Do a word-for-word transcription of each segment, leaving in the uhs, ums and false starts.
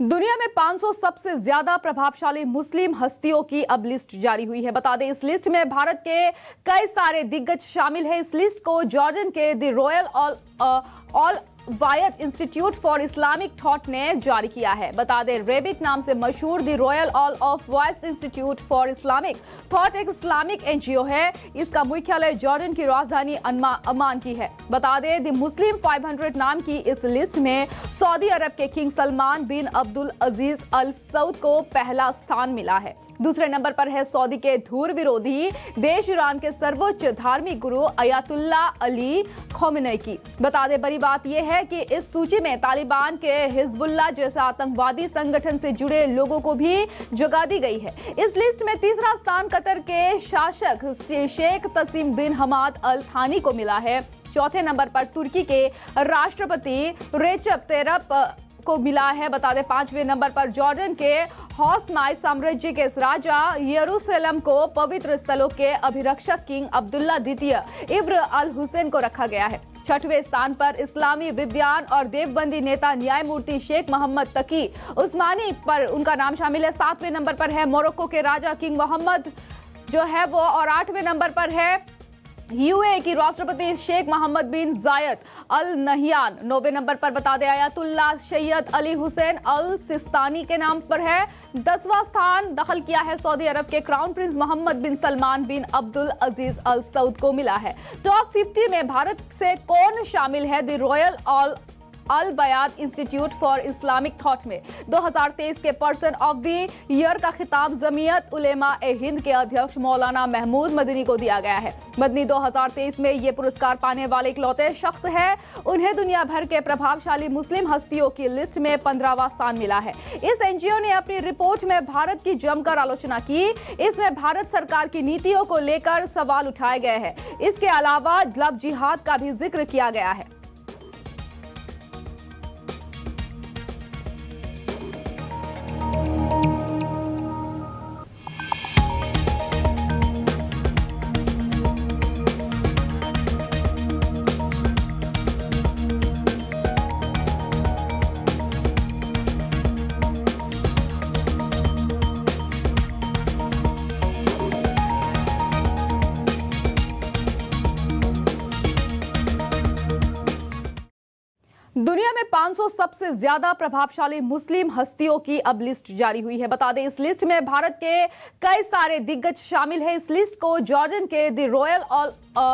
दुनिया में पाँच सौ सबसे ज्यादा प्रभावशाली मुस्लिम हस्तियों की अब लिस्ट जारी हुई है। बता दें, इस लिस्ट में भारत के कई सारे दिग्गज शामिल हैं। इस लिस्ट को जॉर्डन के द रॉयल ऑल ऑल वायज इंस्टीट्यूट फॉर इस्लामिक थॉट ने जारी किया है। बता दें, रेबिट नाम से मशहूर द रॉयल ऑल ऑफ वायज इंस्टीट्यूट फॉर इस्लामिक थॉट एक इस्लामिक एनजीओ है। इसका मुख्यालय जॉर्डन की राजधानी अमान की है। बता दें, द मुस्लिम पाँच सौ नाम की इस लिस्ट में सऊदी अरब के king Salman bin Abdul Aziz Al Saud को पहला स्थान मिला है। दूसरे नंबर पर है सऊदी के धूर विरोधी देश ईरान के सर्वोच्च धार्मिक गुरु अयातुल्ला अली खोमेनी की। बता दें, बड़ी बात यह है कि इस सूची में तालिबान के हिजबुल्लाह जैसे आतंकवादी संगठन से जुड़े लोगों को भी जगह दी गई है। इस लिस्ट में तीसरा स्थान कतर के शासक शेख तसीम बिन हमाद अल थानी को मिला है। चौथे नंबर पर तुर्की के राष्ट्रपति रेचप तैयप को मिला है। बता दें, पांचवें नंबर पर जॉर्डन के हौसमाई साम्राज्य के राजा यरूशलेम को पवित्र स्थलों के अभिरक्षक किंग अब्दुल्ला द्वितीय इब्न अल हुसैन को रखा गया है। छठवें स्थान पर इस्लामी विद्वान और देवबंदी नेता न्यायमूर्ति शेख मोहम्मद तकी उस्मानी पर उनका नाम शामिल है। सातवें नंबर पर है मोरक्को के राजा किंग मोहम्मद जो है वो, और आठवें नंबर पर है यूएई की राष्ट्रपति शेख मोहम्मद बिन जायद अल नहयान। नौवें नंबर पर बता दें, Ayatollah Sayyid Ali Hussain Al Sistani के नाम पर है। दसवां स्थान दखल किया है सऊदी अरब के crown prince Mohammed bin Salman bin Abdul Aziz Al Saud को मिला है। टॉप पचास में भारत से कौन शामिल है? The royal Aal al Bayt institute for Islamic thought में दो हज़ार तेईस के पर्सन ऑफ द ईयर का खिताब जमीयत उलेमा ए हिंद के अध्यक्ष मौलाना महमूद मदनी को दिया गया है। मदनी दो हज़ार तेईस में ये पुरस्कार पाने वाले इकलौते शख्स है। उन्हें दुनिया भर के प्रभावशाली मुस्लिम हस्तियों की लिस्ट में पंद्रहवां स्थान मिला है। इस एनजीओ ने अपनी रिपोर्ट में भारत की जमकर आलोचना की। इसमें भारत सरकार की नीतियों को लेकर सवाल उठाए गए हैं। इसके अलावा लव जिहाद का भी जिक्र किया गया है। दुनिया में पाँच सौ सबसे ज्यादा प्रभावशाली मुस्लिम हस्तियों की अब लिस्ट जारी हुई है। बता दें, इस लिस्ट में भारत के कई सारे दिग्गज शामिल हैं। इस लिस्ट को जॉर्डन के द रॉयल ऑल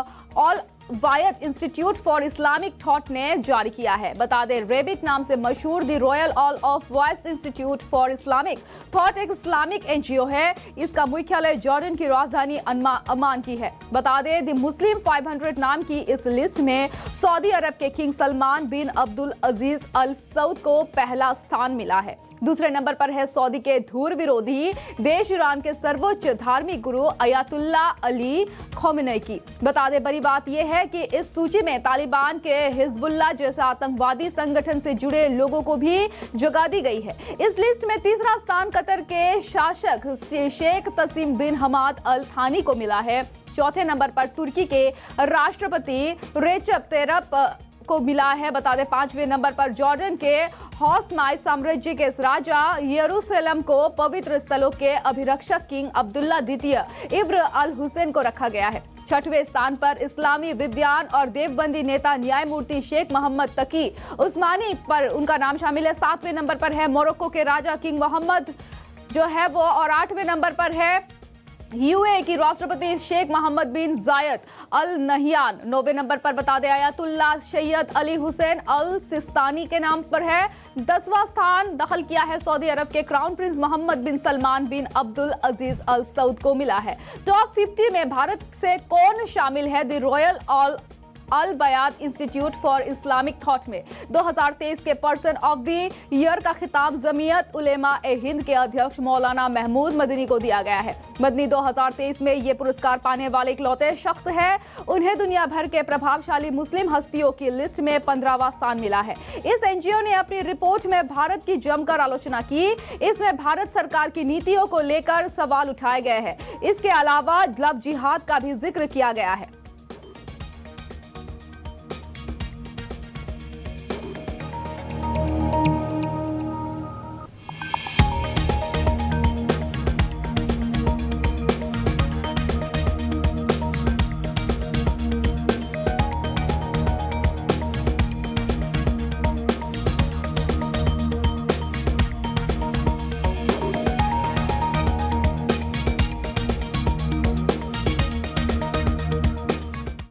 ऑल वायज इंस्टीट्यूट फॉर इस्लामिक थॉट ने जारी किया है। बता दें, रेबिट नाम से मशहूर द रॉयल ऑल ऑफ वायज इंस्टीट्यूट फॉर इस्लामिक थॉट एक इस्लामिक एनजीओ है। इसका मुख्यालय जॉर्डन की राजधानी अमान की है। बता दें, द मुस्लिम पाँच सौ नाम की इस लिस्ट में सऊदी अरब के king Salman bin Abdul Aziz Al Saud को पहला स्थान मिला है। दूसरे नंबर पर है सऊदी के धूर विरोधी देश ईरान के सर्वोच्च धार्मिक गुरु अयातुल्ला अली खोमेनी की। बता दें, बड़ी बात यह है कि इस सूची में तालिबान के हिजबुल्लाह जैसे आतंकवादी संगठन से जुड़े लोगों को भी जगह दी गई है। इस लिस्ट में तीसरा स्थान कतर के शासक शेख तसीम बिन हमाद अल थानी को मिला है। चौथे नंबर पर तुर्की के राष्ट्रपति रेचप तैयप को मिला है। बता दें, पांचवें नंबर पर जॉर्डन के हौसमाई साम्राज्य के राजा यरूशलेम को पवित्र स्थलों के अभिरक्षक किंग अब्दुल्ला द्वितीय इब्न अल हुसैन को रखा गया है। छठवें स्थान पर इस्लामी विद्वान और देवबंदी नेता न्यायमूर्ति शेख मोहम्मद तकी उस्मानी पर उनका नाम शामिल है। सातवें नंबर पर है मोरक्को के राजा किंग मोहम्मद जो है वो, और आठवें नंबर पर है यूएई की राष्ट्रपति शेख मोहम्मद बिन जायद अल नहयान। नौवें नंबर पर बता दें, Ayatollah Sayyid Ali Hussain Al Sistani के नाम पर है। दसवां स्थान दखल किया है सऊदी अरब के crown prince Mohammed bin Salman bin Abdul Aziz Al Saud को मिला है। टॉप पचास में भारत से कौन शामिल है? The royal Aal al Bayt institute for Islamic thought में दो हज़ार तेईस के पर्सन ऑफ द ईयर का खिताब जमीयत उलेमा ए हिंद के अध्यक्ष मौलाना महमूद मदनी को दिया गया है। मदनी दो हज़ार तेईस में ये पुरस्कार पाने वाले इकलौते शख्स है। उन्हें दुनिया भर के प्रभावशाली मुस्लिम हस्तियों की लिस्ट में पंद्रहवां स्थान मिला है। इस एनजीओ ने अपनी रिपोर्ट में भारत की जमकर आलोचना की। इसमें भारत सरकार की नीतियों को लेकर सवाल उठाए गए हैं। इसके अलावा लव जिहाद का भी जिक्र किया गया है।